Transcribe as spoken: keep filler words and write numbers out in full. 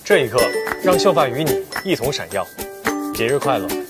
这一刻，让秀发与你一同闪耀。节日快乐！